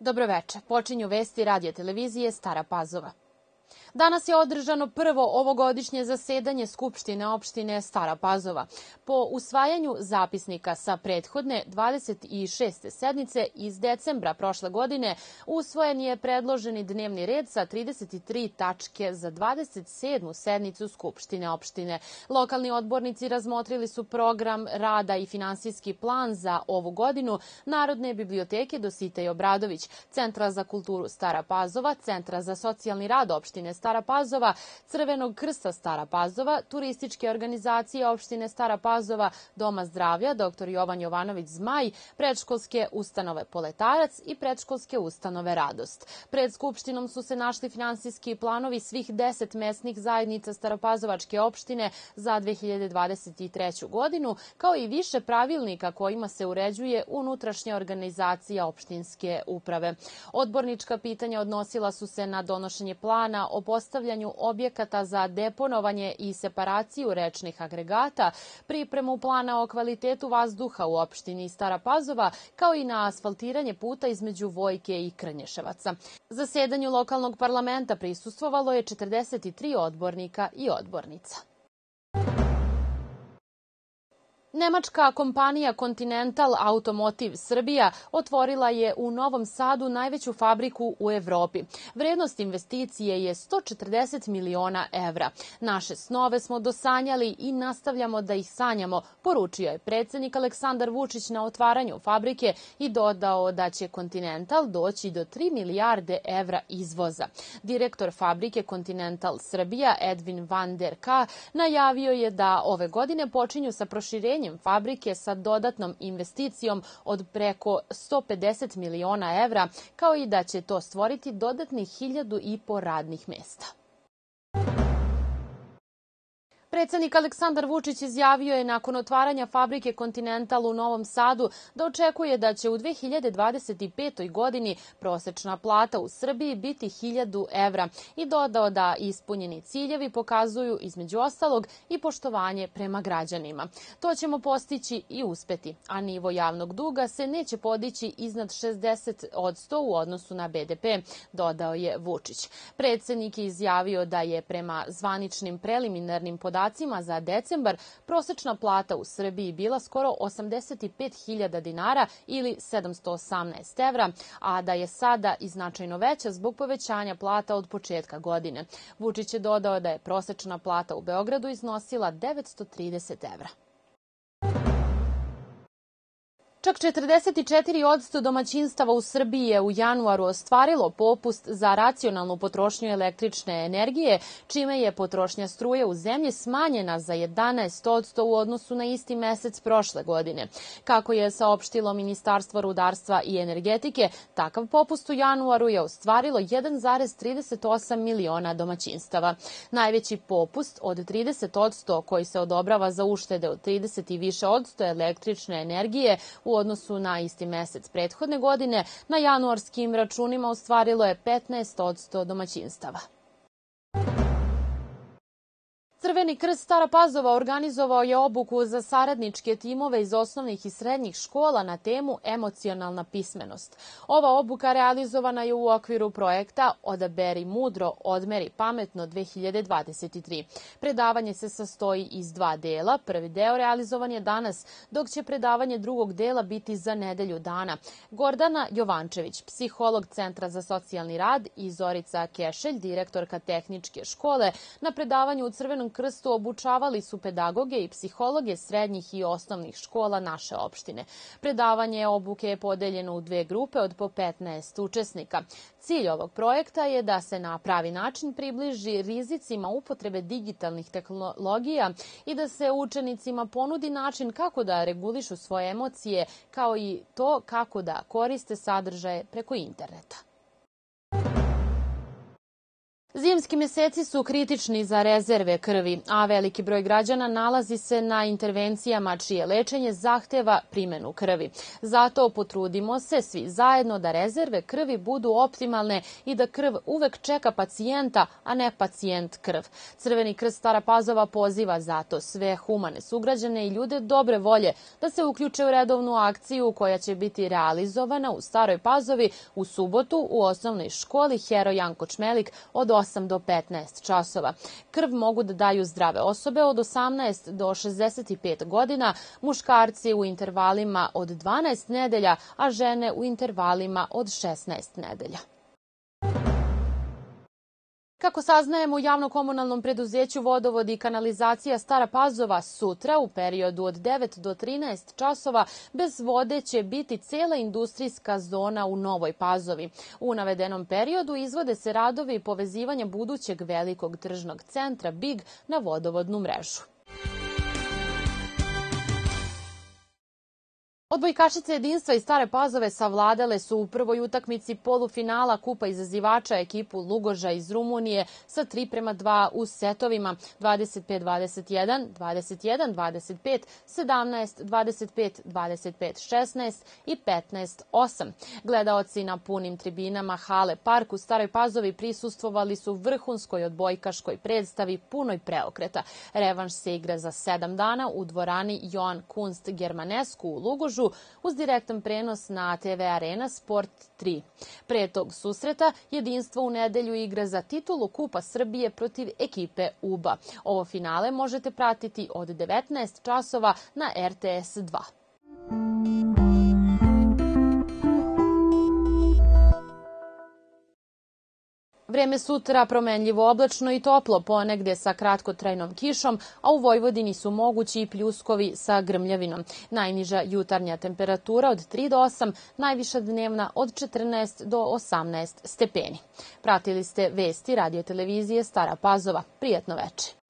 Dobroveče, počinju vesti radio televizije Stara Pazova. Danas je održano prvo ovogodišnje zasedanje Skupštine opštine Stara Pazova. Po usvajanju zapisnika sa prethodne 26. sednice iz decembra prošle godine usvojen je predloženi dnevni red sa 33 tačke za 27. sednicu Skupštine opštine. Lokalni odbornici razmotrili su program rada i finansijski plan za ovu godinu Narodne biblioteke Dositej Obradović, Centra za kulturu Stara Pazova, Centra za socijalni rad opštine Stara Pazova, Crvenog krsta Stara Pazova, turističke organizacije opštine Stara Pazova, Doma zdravlja Dr. Jovan Jovanović Zmaj, predškolske ustanove Poletarac i predškolske ustanove Radost. Pred Skupštinom su se našli finansijski planovi svih 10 mesnih zajednica Staropazovačke opštine za 2023. godinu, kao i više pravilnika kojima se uređuje unutrašnja organizacija opštinske uprave. Odbornička pitanja odnosila su se na donošenje plana o postavljanju objekata za deponovanje i separaciju rečnih agregata, pripremu plana o kvalitetu vazduha u opštini Stara Pazova, kao i na asfaltiranje puta između Vojke i Krnješevaca. Zasedanju lokalnog parlamenta prisustvovalo je 43 odbornika i odbornica. Nemačka kompanija Continental Automotive Srbija otvorila je u Novom Sadu najveću fabriku u Evropi. Vrednost investicije je 140 miliona evra. Naše snove smo dosanjali i nastavljamo da ih sanjamo, poručio je predsjednik Aleksandar Vučić na otvaranju fabrike i dodao da će Continental doći do 3 milijarde evra izvoza. Direktor fabrike Continental Srbija Edvin van der Ka najavio je da ove godine počinju sa proširenjem fabrike sa dodatnom investicijom od preko 150 miliona evra, kao i da će to stvoriti dodatnih 1.500 radnih mesta. Predsjednik Aleksandar Vučić izjavio je nakon otvaranja fabrike Continental u Novom Sadu da očekuje da će u 2025. godini prosečna plata u Srbiji biti 1.000 evra i dodao da ispunjeni ciljevi pokazuju između ostalog i poštovanje prema građanima. To ćemo postići i uspeti, a nivo javnog duga se neće podići iznad 60% u odnosu na BDP, dodao je Vučić. Predsjednik je izjavio da je prema zvaničnim preliminarnim podacima za decembar prosečna plata u Srbiji bila skoro 85.000 dinara ili 718 evra, a da je sada i značajno veća zbog povećanja plata od početka godine. Vučić je dodao da je prosečna plata u Beogradu iznosila 930 evra. Čak 44% domaćinstava u Srbiji je u januaru ostvarilo popust za racionalnu potrošnju električne energije, čime je potrošnja struje u zemlji smanjena za 11% u odnosu na isti mesec prošle godine. Kako je saopštilo Ministarstvo rudarstva i energetike, takav popust u januaru je ostvarilo 1,38 miliona domaćinstava. Najveći popust od 30% koji se odobrava za uštede od 30 i više odsto električne energije u odnosu na isti mesec prethodne godine, na januarskim računima ostvarilo je 15% domaćinstava. Crveni krst Stara Pazova organizovao je obuku za saradničke timove iz osnovnih i srednjih škola na temu emocionalna pismenost. Ova obuka realizovana je u okviru projekta Odaberi mudro, odmeri pametno 2023. Predavanje se sastoji iz 2 dela. Prvi deo realizovan je danas, dok će predavanje drugog dela biti za nedelju dana. Gordana Jovančević, psiholog Centra za socijalni rad, i Zorica Kešelj, direktorka tehničke škole, na predavanju u Crvenom krstu obučavali su pedagoge i psihologe srednjih i osnovnih škola naše opštine. Predavanje obuke je podeljeno u 2 grupe od po 15 učesnika. Cilj ovog projekta je da se na pravi način približi rizicima upotrebe digitalnih tehnologija i da se učenicima ponudi način kako da regulišu svoje emocije, kao i to kako da koriste sadržaje preko interneta. Zimski meseci su kritični za rezerve krvi, a veliki broj građana nalazi se na intervencijama čije lečenje zahteva primenu krvi. Zato potrudimo se svi zajedno da rezerve krvi budu optimalne i da krv uvek čeka pacijenta, a ne pacijent krv. Crveni krst Stara Pazova poziva zato sve humane sugrađane i ljude dobre volje da se uključe u redovnu akciju koja će biti realizovana u Staroj Pazovi u subotu u osnovnoj školi Heroj Janko Čmelik od 8 do 15 časova. Krv mogu da daju zdrave osobe od 18 do 65 godina, muškarci u intervalima od 12 nedelja, a žene u intervalima od 16 nedelja. Kako saznajemo u javno-komunalnom preduzeću Vodovod i kanalizacija Stara Pazova, sutra u periodu od 9 do 13 časova bez vode će biti cela industrijska zona u Novoj Pazovi. U navedenom periodu izvode se radovi povezivanja budućeg velikog tržnog centra BIG na vodovodnu mrežu. Odbojkašice jedinstva iz Stare Pazove savladale su u prvoj utakmici polufinala Kupa izazivača ekipu Lugoža iz Rumunije sa 3:2 u setovima 25-21, 21-25, 17-25, 25-16 i 15-8. Gledaoci na punim tribinama hale Park u Staroj Pazovi prisustvovali su vrhunskoj odbojkaškoj predstavi punoj preokreta. Revanš se igra za 7 dana u dvorani Joan Kunst Germanescu u Lugožu uz direktan prenos na TV Arena Sport 3. Pre tog susreta jedinstvo u nedelju igra za titulu Kupa Srbije protiv ekipe UBA. Ovo finale možete pratiti od 19 časova na RTS 2. Vreme sutra promenljivo oblačno i toplo, ponegde sa kratkotrajnom kišom, a u Vojvodini su mogući i pljuskovi sa grmljavinom. Najniža jutarnja temperatura od 3 do 8, najviša dnevna od 14 do 18 stepeni. Pratili ste vesti radio televizije Stara Pazova. Prijatno veče.